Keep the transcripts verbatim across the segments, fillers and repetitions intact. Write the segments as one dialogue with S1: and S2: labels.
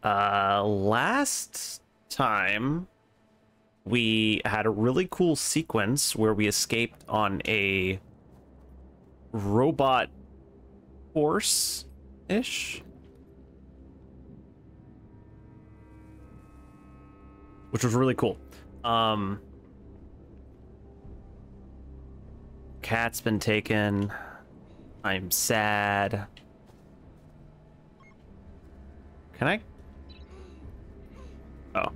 S1: Uh, last time we had a really cool sequence where we escaped on a robot horse-ish, which was really cool. Um, cat's been taken. I'm sad. Can I? Oh.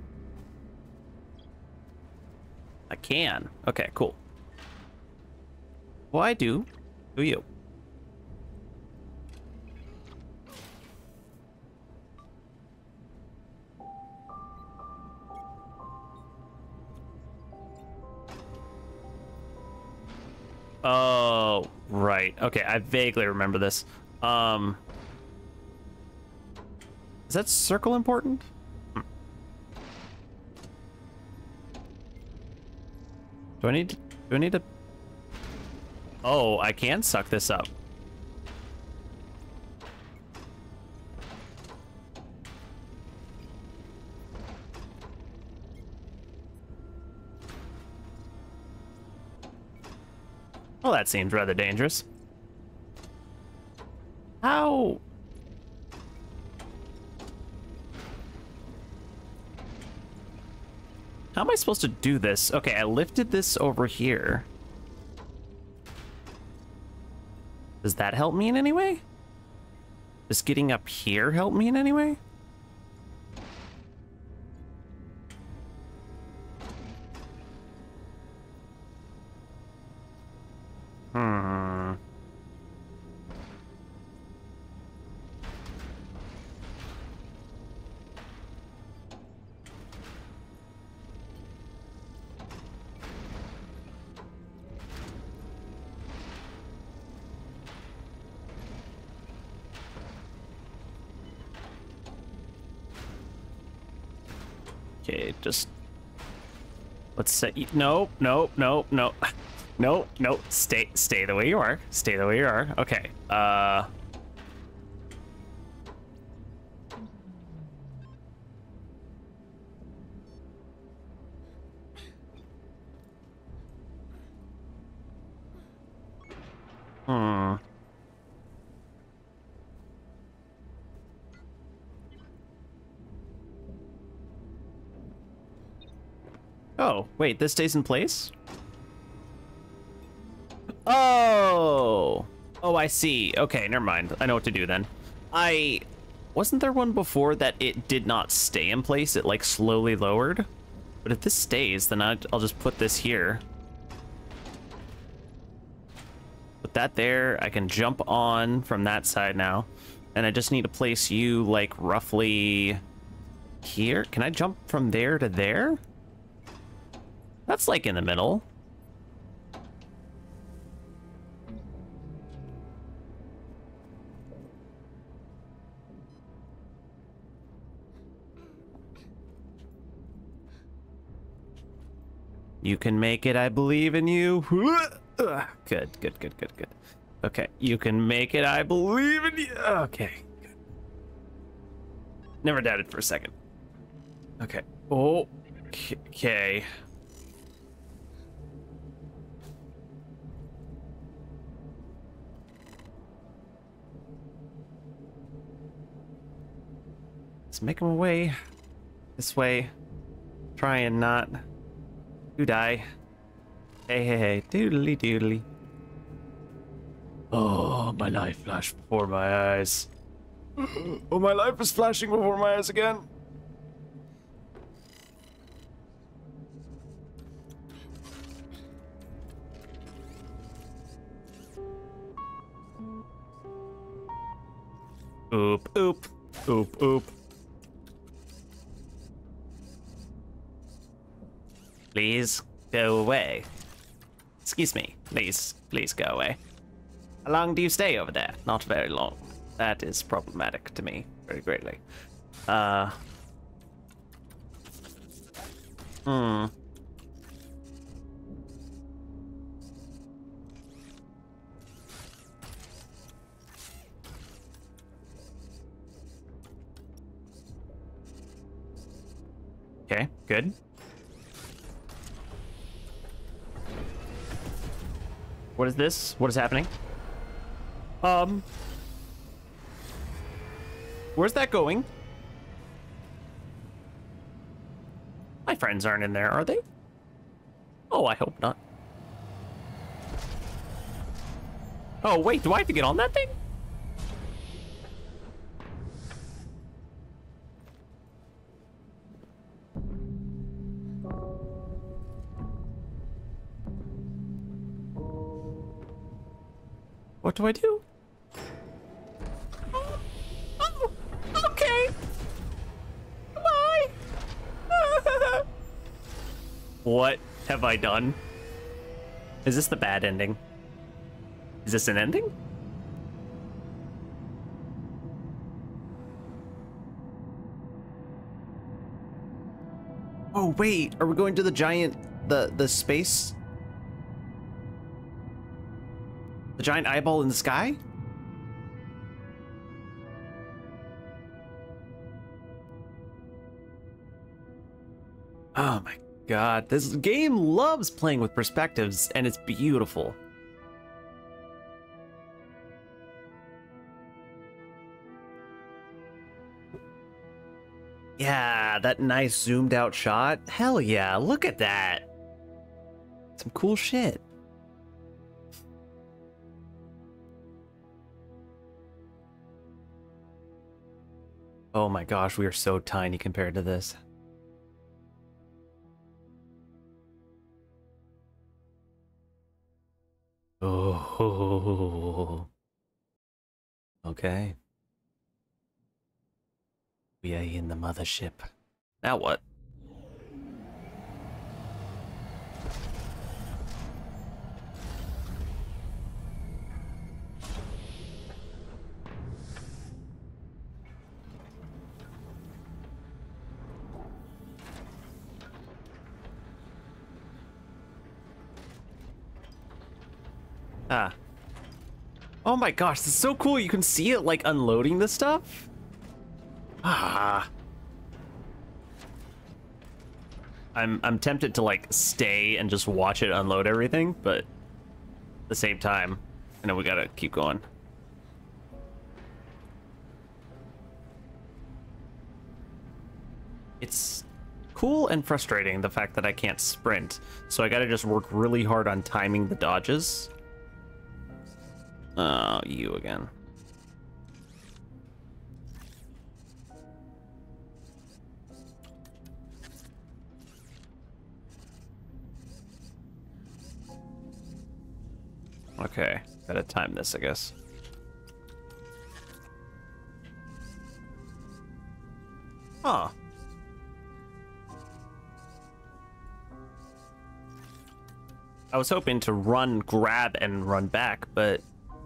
S1: I can. Okay, cool. Well, I do. Do you? Oh, right. Okay, I vaguely remember this. Um, is that circle important? Hmm. Do I need to, do I need to? Oh, I can suck this up. Well, that seems rather dangerous. How? How am I supposed to do this? Okay, I lifted this over here. Does that help me in any way? Does getting up here help me in any way? Hmm. Okay, just let's set you. Nope, nope, nope, nope, nope, nope. Stay, stay the way you are. Stay the way you are. Okay. Uh. Hmm. Oh, wait, this stays in place? Oh! Oh, I see. Okay, never mind. I know what to do then. I... Wasn't there one before that it did not stay in place? It, like, slowly lowered? But if this stays, then I'll, I'll just put this here. Put that there. I can jump on from that side now. And I just need to place you, like, roughly here. Can I jump from there to there? That's like in the middle. You can make it, I believe in you. Good, good, good, good, good. Okay, you can make it, I believe in you. Okay, good. Never doubted for a second. Okay. Oh, okay. Let's make my way this way. Try and not you die. Hey, hey, hey, doodly doodly. Oh, my life flashed before my eyes. Oh, my life is flashing before my eyes again. Oop, oop, oop, oop. Please go away. Excuse me. Please, please go away. How long do you stay over there? Not very long. That is problematic to me very greatly. Uh. Hmm. Okay, good. What is this? What is happening? Um... Where's that going? My friends aren't in there, are they? Oh, I hope not. Oh, wait, do I have to get on that thing? What do I do? Oh, oh, okay. Bye. What have I done? Is this the bad ending? Is this an ending? Oh wait, are we going to the giant, the the space? The giant eyeball in the sky? Oh my god, this game loves playing with perspectives, and it's beautiful. Yeah, that nice zoomed out shot. Hell yeah, look at that. Some cool shit. Oh my gosh, we are so tiny compared to this. Oh. Okay. We are in the mothership. Now what? Ah. Oh my gosh, this is so cool. You can see it like unloading the stuff. Ah. I'm I'm tempted to like stay and just watch it unload everything, but at the same time, I know we gotta keep going. It's cool and frustrating the fact that I can't sprint, so I gotta just work really hard on timing the dodges. Oh, you again. Okay, gotta time this, I guess. Huh. I was hoping to run, grab, and run back, but...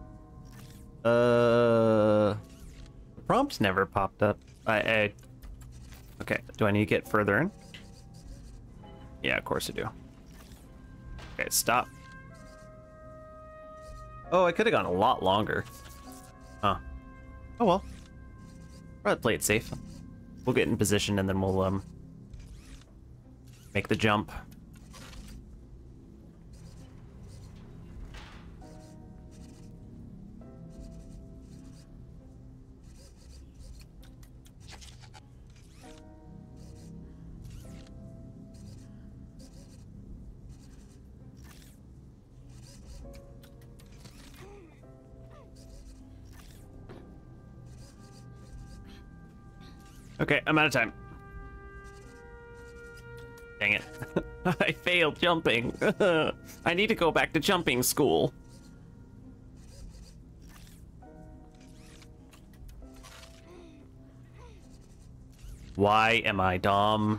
S1: Uh... The prompt never popped up. I, I... Okay, do I need to get further in? Yeah, of course I do. Okay, stop. Oh, I could have gone a lot longer. Huh. Oh well. Probably play it safe. We'll get in position and then we'll um make the jump. Okay, I'm out of time. Dang it. I failed jumping. I need to go back to jumping school. Why am I dumb?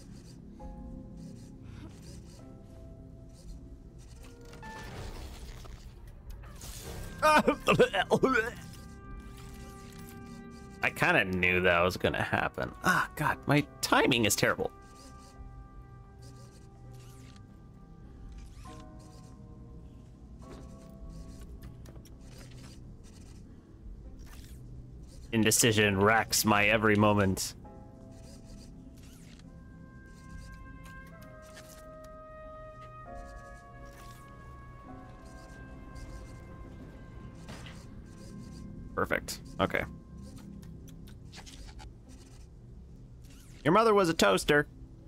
S1: I kind of knew that was gonna happen. Ah, God, my timing is terrible. Indecision racks my every moment. Perfect. Okay. Your mother was a toaster.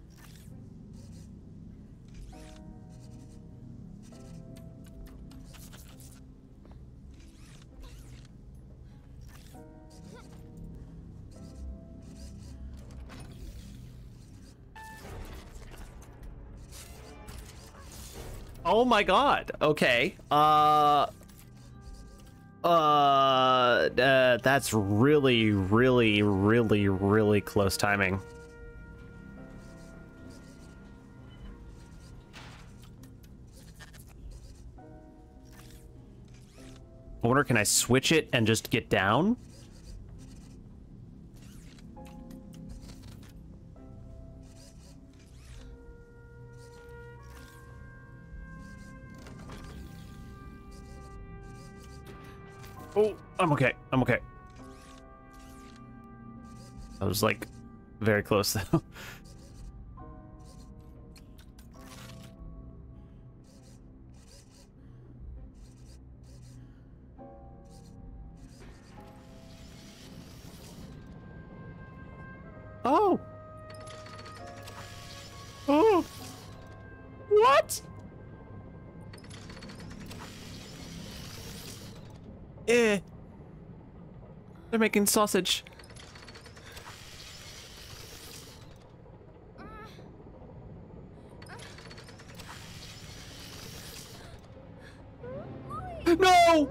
S1: Oh my god. Okay. Uh uh, uh that's really really really really close timing. I wonder, can I switch it and just get down? Oh, I'm okay. I'm okay. I was like very close though. Oh. Oh. What? Eh. They're making sausage. No!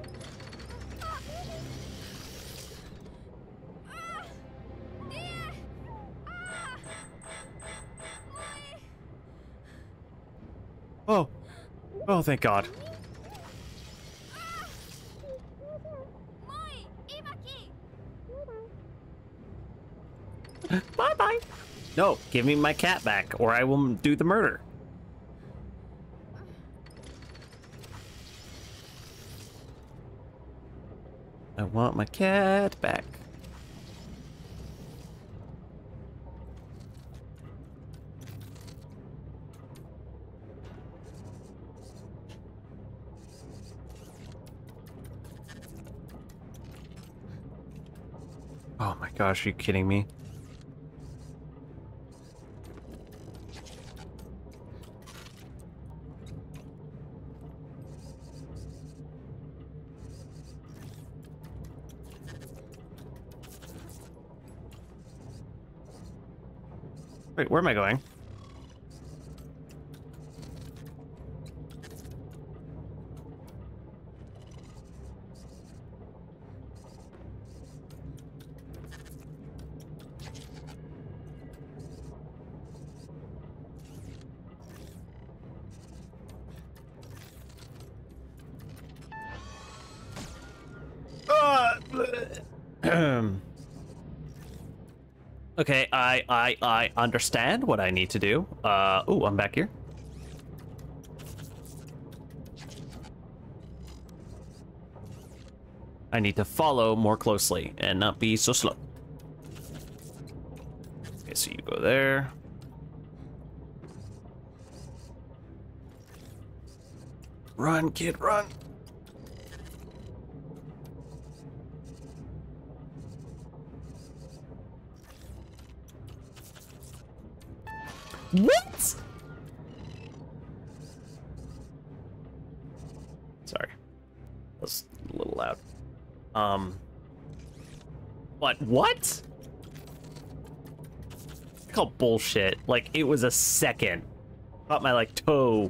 S1: Oh. Oh, thank God. Bye-bye. No, give me my cat back, or I will do the murder. I want my cat back. Oh my gosh, are you kidding me? Wait, where am I going? Okay, I I I understand what I need to do. Uh, ooh, I'm back here. I need to follow more closely and not be so slow. Okay, so you go there. Run, kid, run. What? Sorry. That was a little loud. Um. What? What? Call bullshit. Like, it was a second. Caught my, like, toe.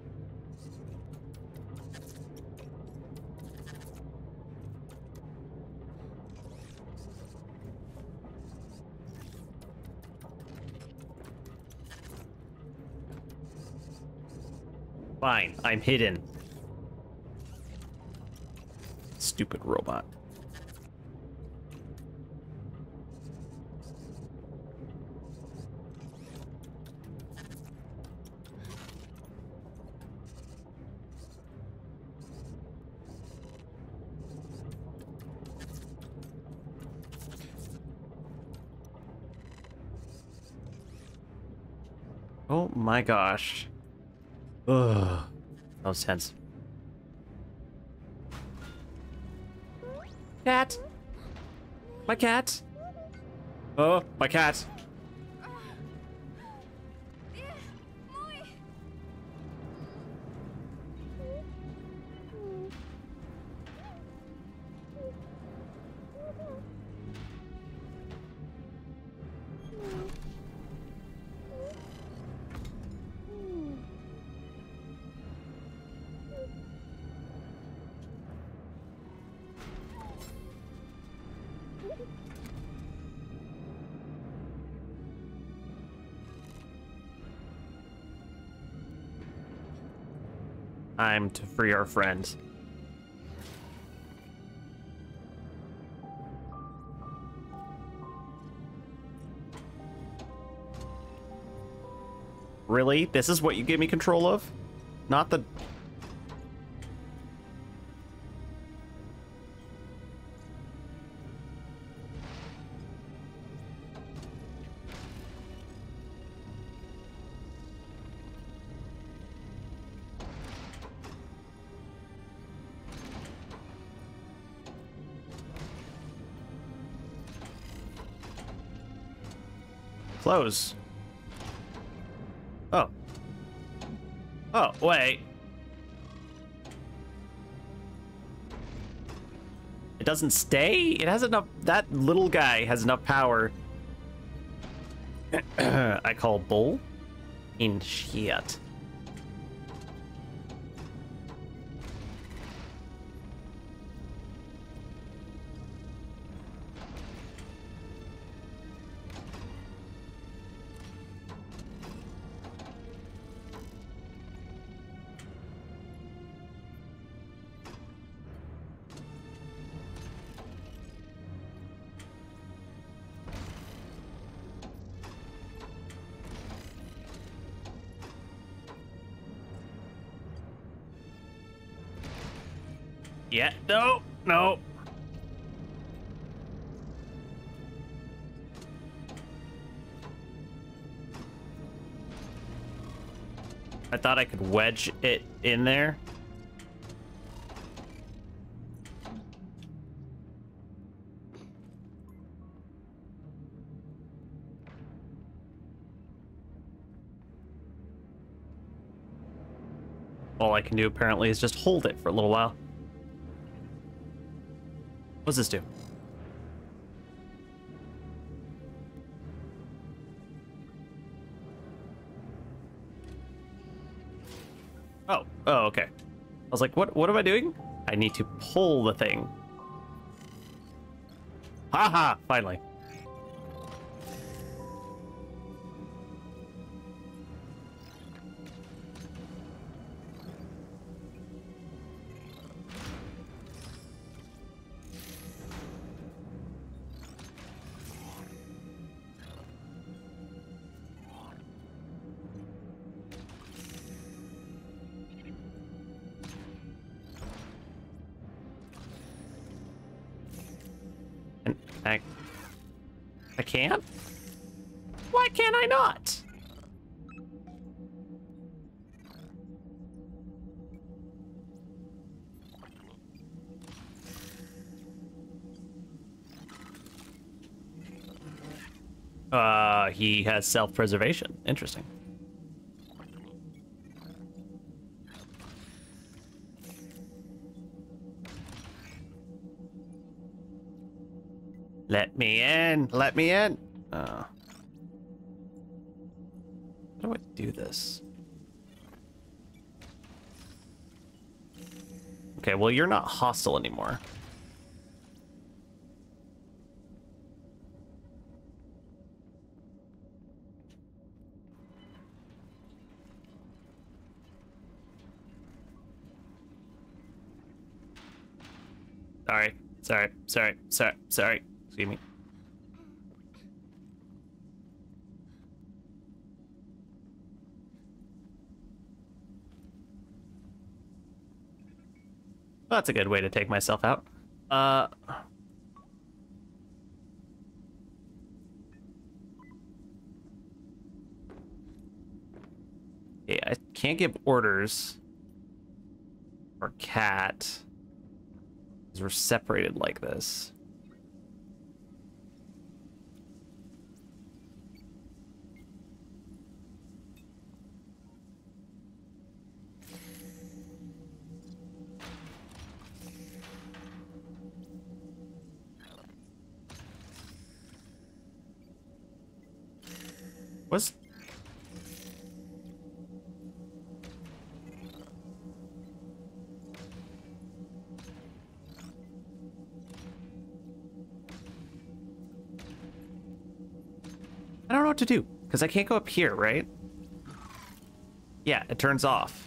S1: Fine, I'm hidden. Stupid robot. Oh my gosh. Ugh. That was tense. Cat. My cat. Oh, my cat. Time to free our friend. Really? This is what you give me control of? Not the... Close. Oh. Oh, wait. It doesn't stay? It has enough... That little guy has enough power. I call bull in shit. Yeah, no, no. I thought I could wedge it in there. All I can do apparently is just hold it for a little while. What's this do? Oh, oh, okay. I was like, what, what am I doing? I need to pull the thing. Haha, finally. I, I can't? Why can't I not? Uh, he has self-preservation. Interesting. Let me in. Let me in. Uh, how do I do this? Okay, well, you're not hostile anymore. Sorry. Sorry. Sorry. Sorry. Sorry. Excuse me. Well, that's a good way to take myself out. Uh... Yeah, I can't give orders. Or cat. Because we're separated like this. Was... I don't know what to do, because I can't go up here, right? Yeah, it turns off.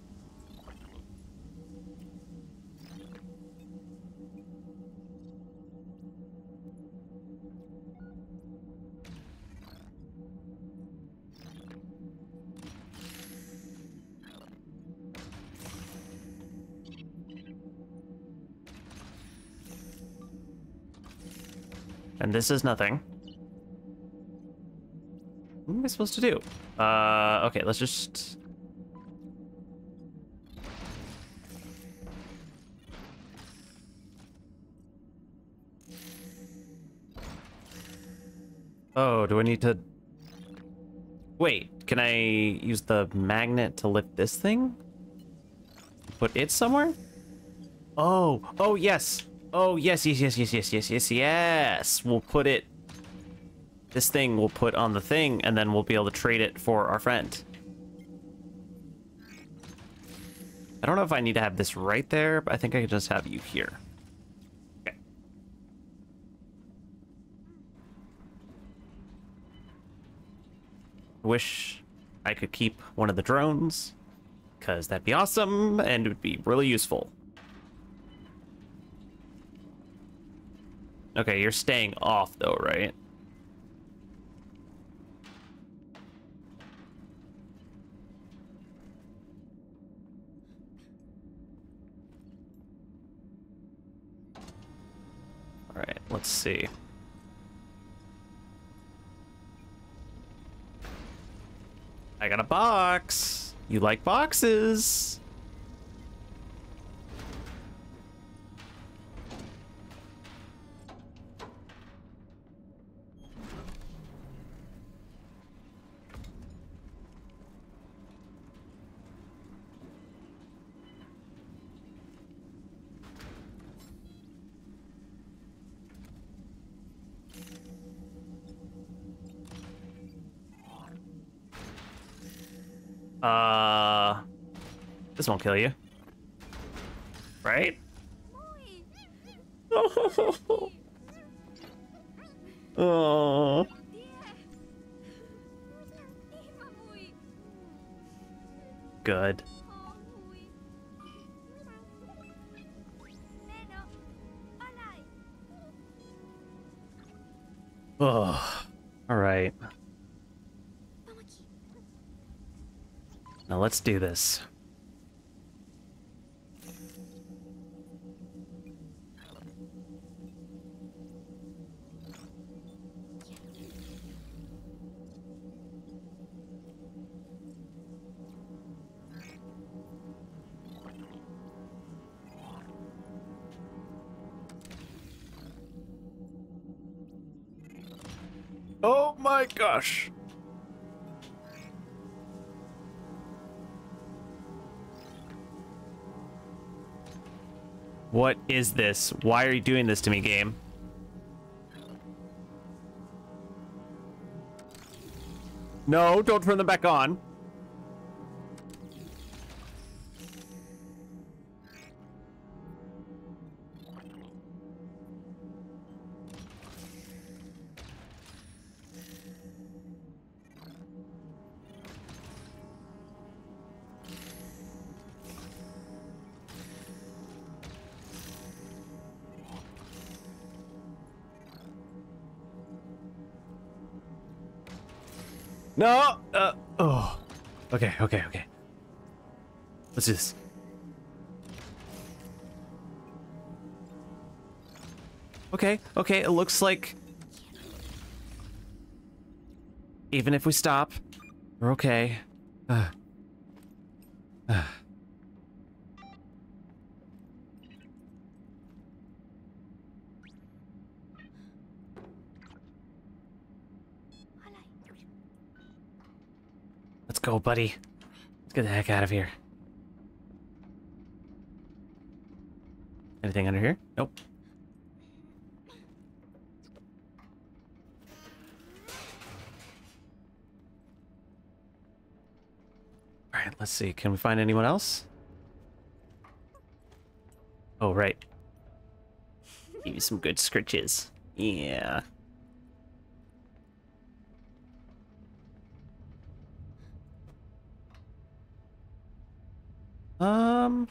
S1: And this is nothing. What am I supposed to do? Uh, okay, let's just... Oh, do I need to... Wait, can I use the magnet to lift this thing? Put it somewhere? Oh, oh yes. Oh, yes, yes, yes, yes, yes, yes, yes, yes. We'll put it... This thing we'll put on the thing, and then we'll be able to trade it for our friend. I don't know if I need to have this right there, but I think I can just have you here. Okay. Wish I could keep one of the drones, because that'd be awesome, and it would be really useful. Okay, you're staying off, though, right? All right, let's see. I got a box. You like boxes? Uh, this won't kill you, right? Oh, oh. Good. Oh, all right. Now let's do this. Oh my gosh. What is this? Why are you doing this to me, game? No, don't turn them back on. No! Uh, oh. Okay, okay, okay. Let's do this. Okay, okay, it looks like... Even if we stop, we're okay. Uh. Uh. Let's go, buddy. Let's get the heck out of here. Anything under here? Nope. Let's see, can we find anyone else? Oh, right. Give you some good scritches. Yeah. Um...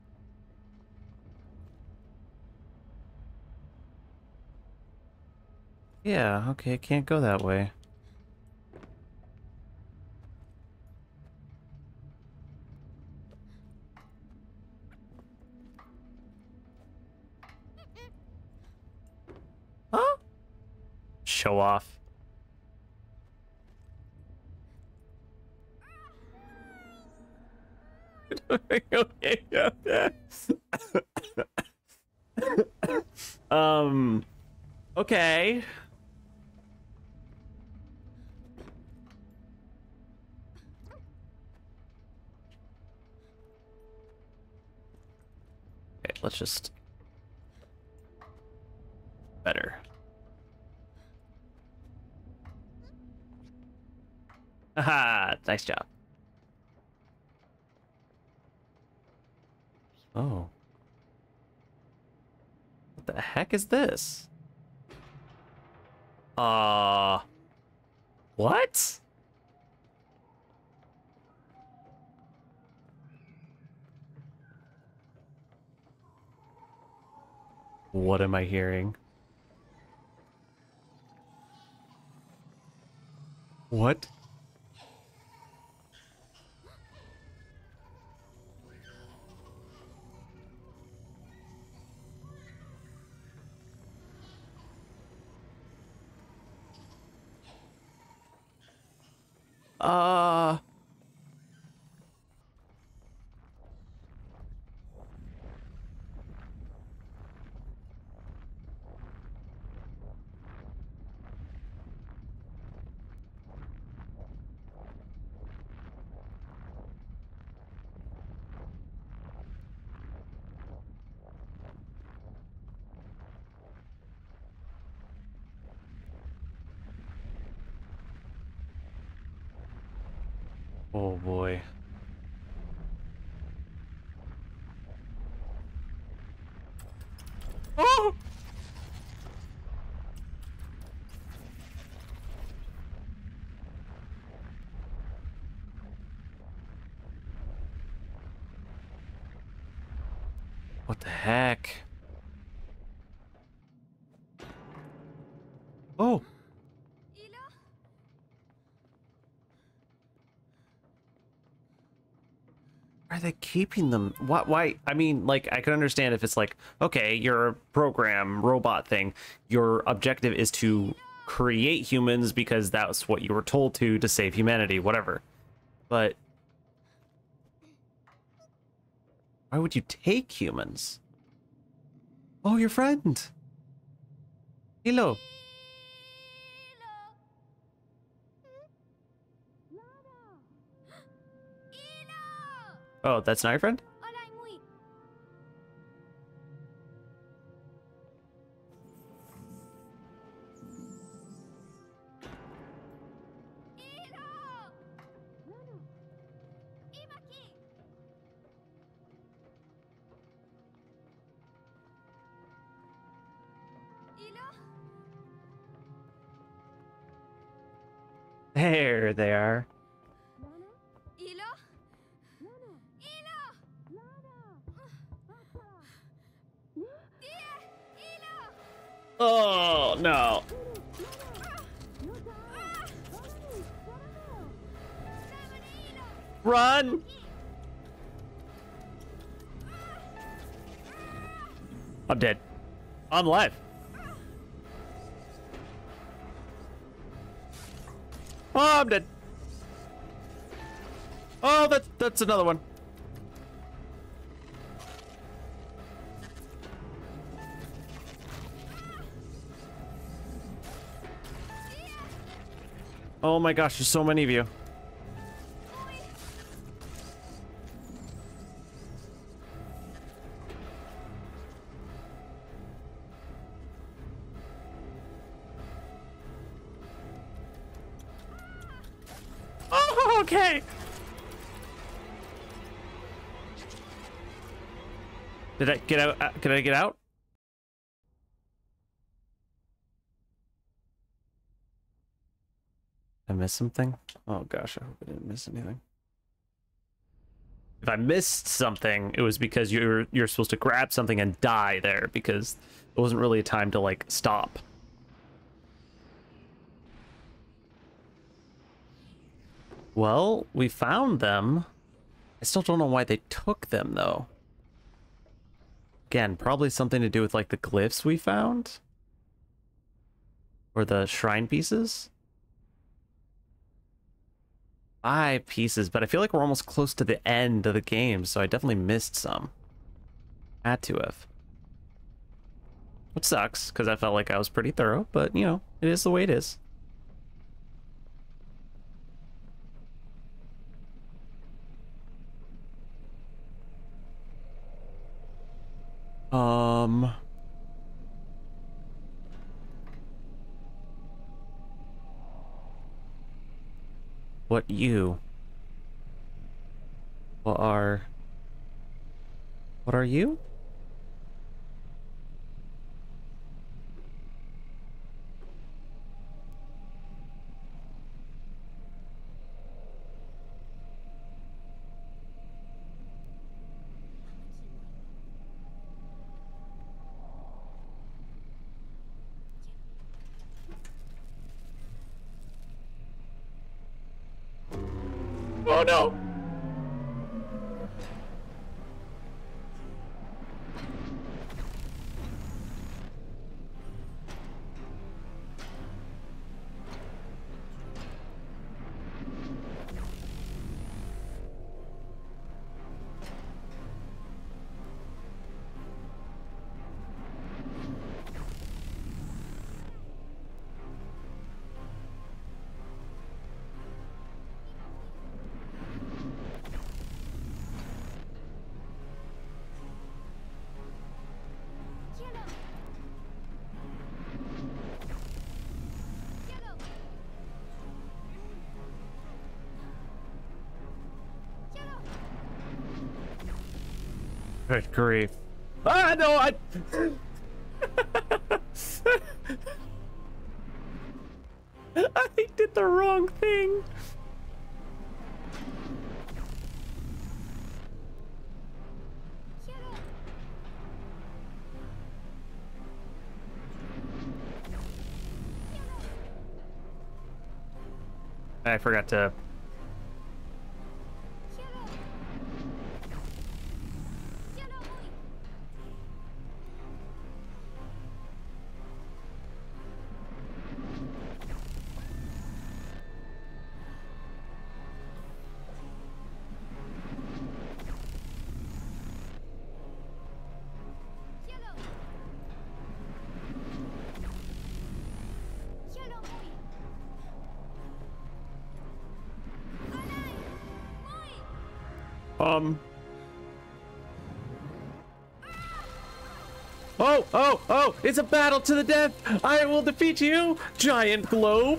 S1: Yeah, okay, can't go that way. Huh? Show off. Okay, yeah. um, okay. Okay, let's just... Better. Haha, nice job. Oh. What the heck is this? Uh... What? What am I hearing? What? Uh... Oh boy. Oh! What the heck? Oh! Why are they keeping them? Why, why? I mean, like, I can understand if it's like, okay, you're a program robot thing. Your objective is to create humans because that's what you were told to to save humanity, whatever. But why would you take humans? Oh, your friend. Hello. Oh, that's not your friend? There they are. Oh, no. Run! I'm dead. I'm alive. Oh, I'm dead. Oh, that's that's another one. Oh my gosh, there's so many of you. Oh, okay. Did I get out? Uh, Can I get out? I missed something? Oh gosh, I hope I didn't miss anything. If I missed something, it was because you're you're supposed to grab something and die there, because it wasn't really a time to like stop. Well, we found them. I still don't know why they took them though. Again, probably something to do with like the glyphs we found, or the shrine pieces. Five pieces, but I feel like we're almost close to the end of the game, so I definitely missed some. Had to have. Which sucks, because I felt like I was pretty thorough, but, you know, it is the way it is. Um... What you? What are... What are you? Oh no! Good grief. Ah, no, I... I did the wrong thing. I forgot to... Um. Oh, oh, oh, it's a battle to the death. I will defeat you, giant globe.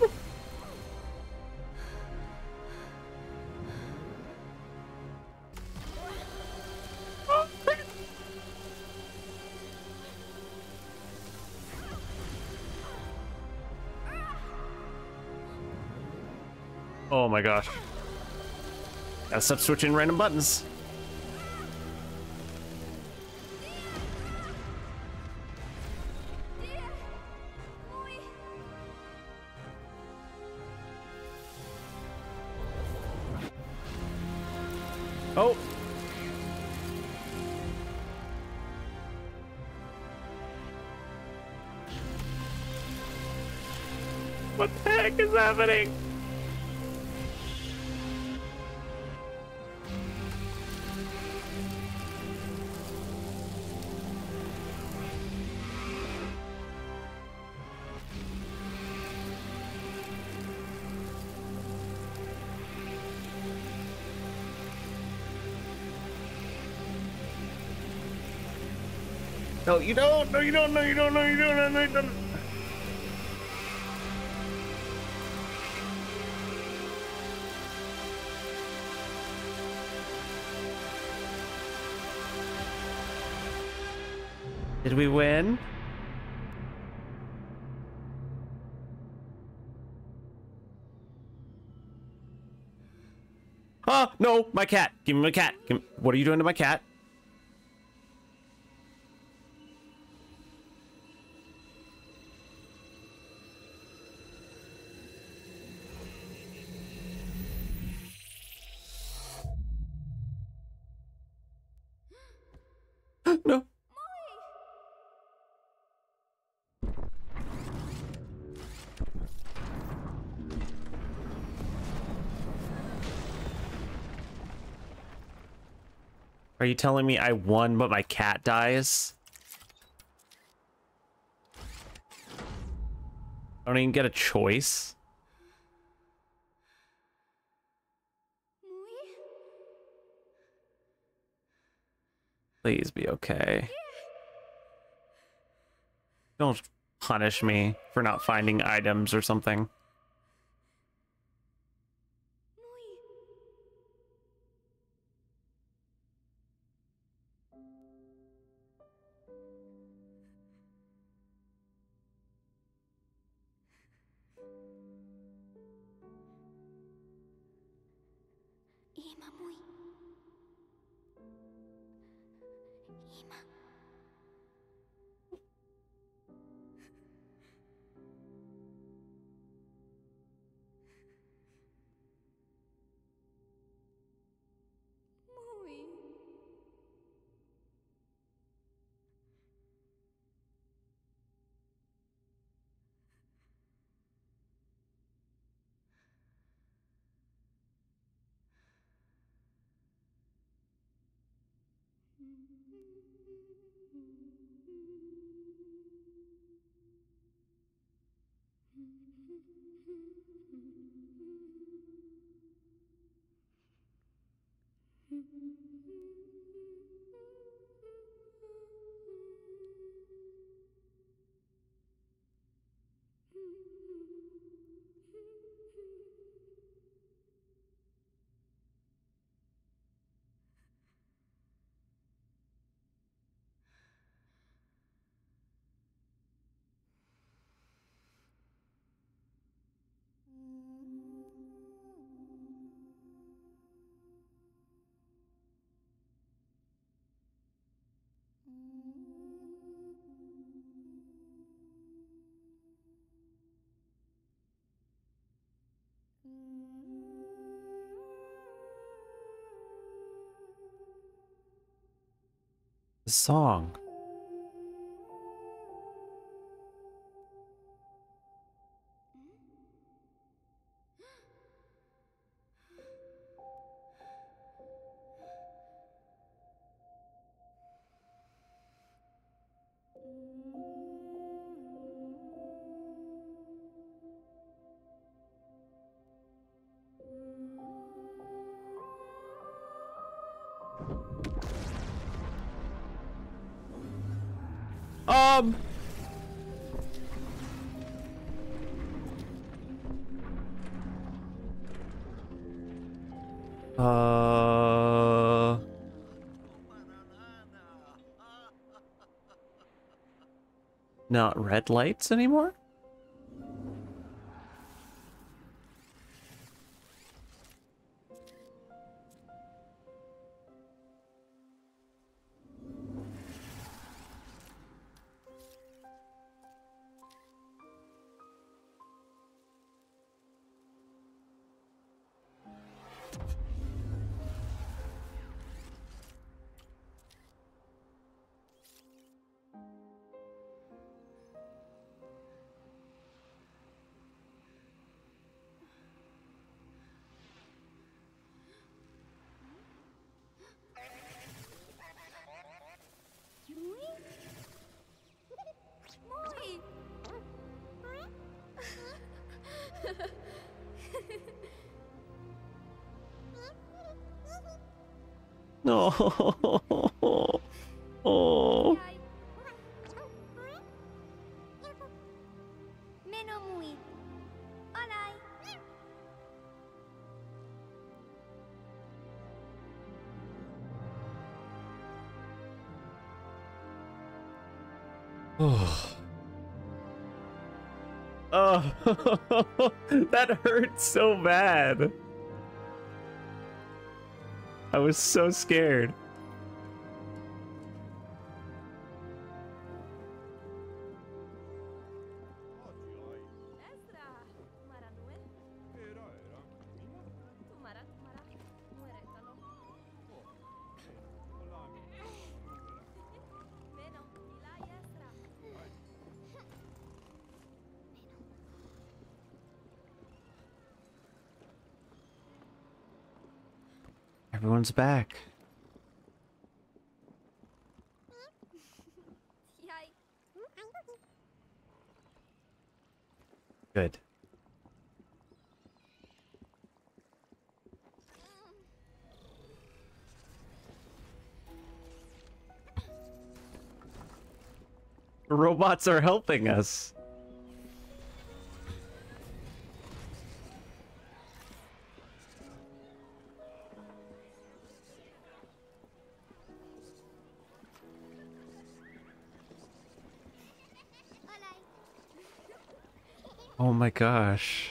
S1: Oh my gosh. Gotta stop switching random buttons. Oh. What the heck is happening? No, you don't. No, you don't. No, you don't. No, you don't. No, you don't. Did we win? Oh, no, my cat. Give me my cat. Give me... What are you doing to my cat? No. Are you telling me I won, but my cat dies? I don't even get a choice. Please be okay. Don't punish me for not finding items or something. The song. Um. Uh. Not red lights anymore? No. Oh. Oh. Oh, that hurt so bad. I was so scared. Everyone's back. Good. Robots are helping us. Oh my gosh.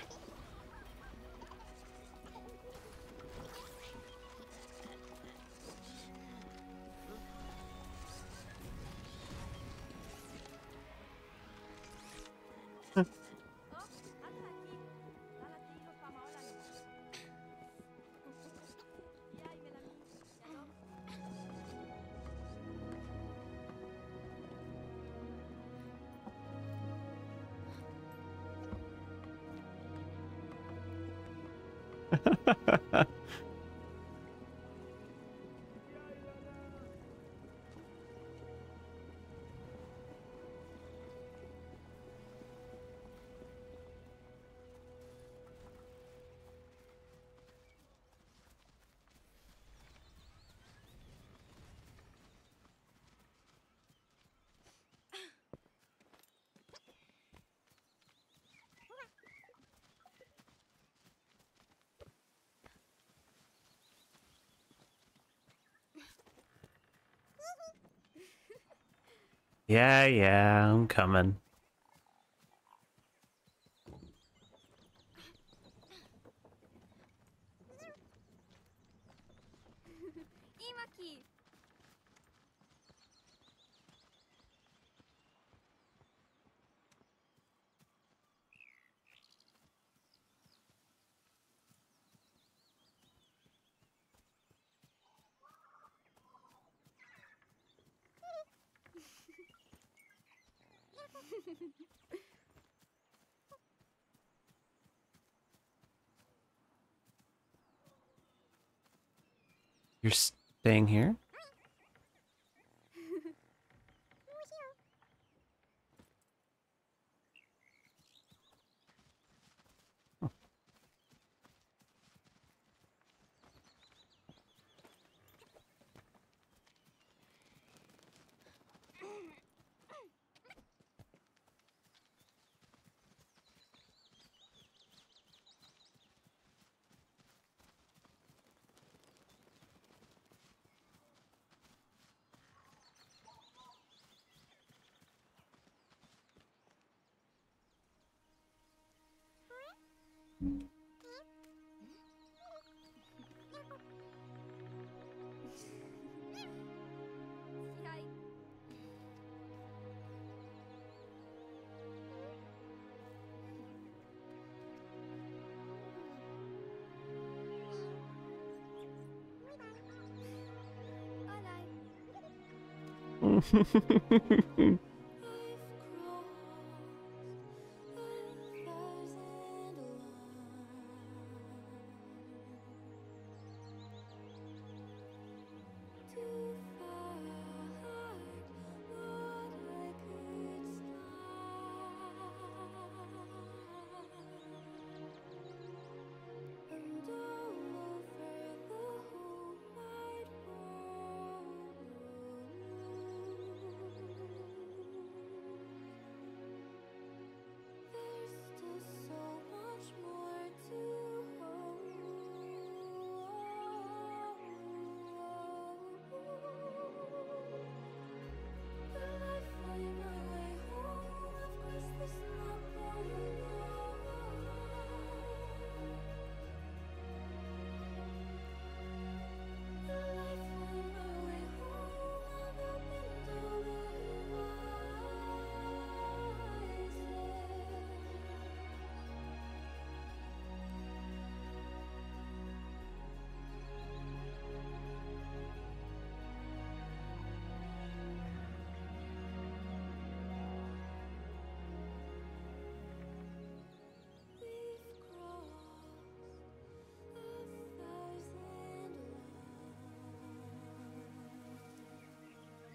S1: Yeah, yeah, I'm coming. You're staying here?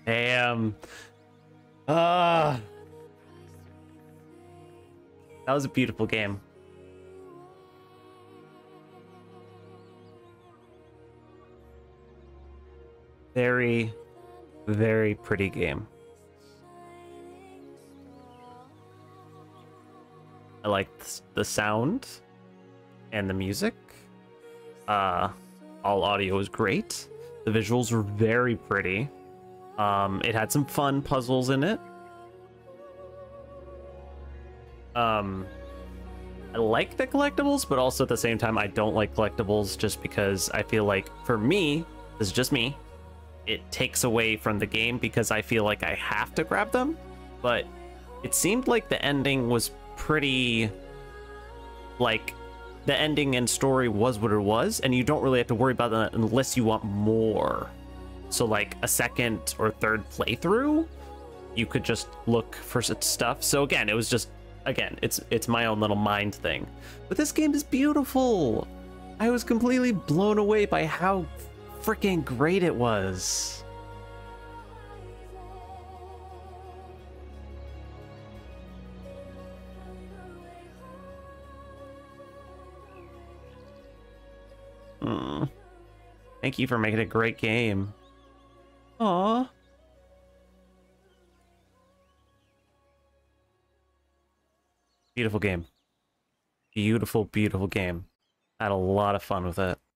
S1: Damn. Ah. That was a beautiful game. Very, very pretty game. I liked the sound and the music. Uh, all audio was great. The visuals were very pretty. Um, it had some fun puzzles in it. Um, I like the collectibles, but also at the same time, I don't like collectibles just because I feel like, for me, this is just me, it takes away from the game because I feel like I have to grab them. But it seemed like the ending was pretty, like, the ending and story was what it was, and you don't really have to worry about that unless you want more. So like a second or third playthrough, you could just look for stuff. So again, it was just, again, it's it's my own little mind thing. But this game is beautiful. I was completely blown away by how freaking great it was. Mm. Thank you for making a great game. Aww. Beautiful game. Beautiful, beautiful game. I had a lot of fun with it.